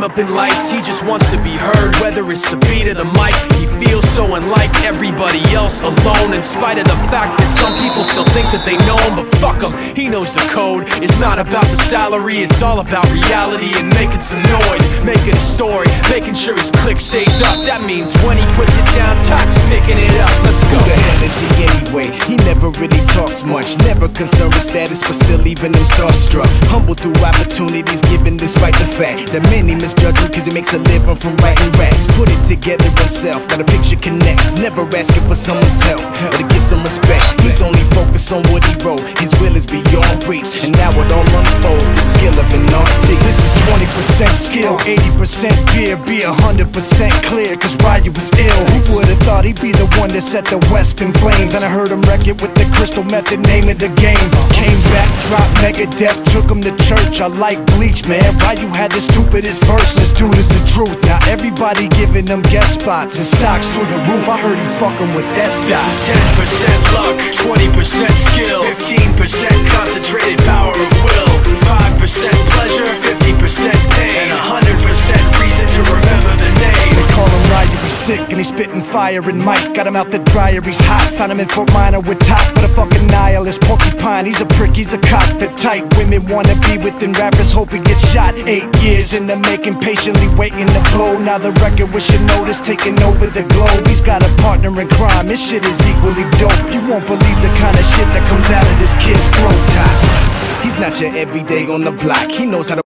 up in lights, he just wants to be heard. Whether it's the beat or the mic, he feels so unlike everybody else, alone. In spite of the fact that some people still think that they know him, but fuck him, he knows the code. It's not about the salary, it's all about reality and making some noise, making a story, making sure his click stays up. That means when he puts it down, Tox picking it up. Let's go. Who the hell is he anyway? He never really talks much, never concerned with status, but still leaving him starstruck. Humble through opportunities given despite the fact that many misjudge him cause he makes a living from writing raps. Put it together himself, now the picture connects, never asking for someone's help or to get some respect. He's only focused on what he wrote, his will is beyond reach, and now it all unfolds, the skill of an artist. This is 20% skill, 80% fear, be 100% clear, cause Ryu was ill. Who would've thought he'd be the one that set the West in flames? And I heard him wreck it with the crystal method, name of the game. Came back, dropped Megadeth, took him to church. I like Bleach, man, Ryu had the stupidest verse. This dude is the truth. Now everybody giving them guest spots and stocks through the roof. I heard he fucking with that stock. This is 10% luck, 20% skill, 15% concentrated power of will, 5% pleasure, 50% pain, and 100% reason to remember the name. They call him Ryu, he's sick and he's spitting fire and Mike got him out the dryer, he's hot. Found him in Fort Minor with top, but a fucking nihilist porcupine. He's a prick, he's a cop. The type women wanna be within, rappers hope he gets shot. 8 years in the making, patiently waiting to blow. Now the record with your notice taking over the globe. He's got a partner in crime, this shit is equally dope. You won't believe the kind of shit that comes out of this kid's throat. He's not your everyday on the block, he knows how to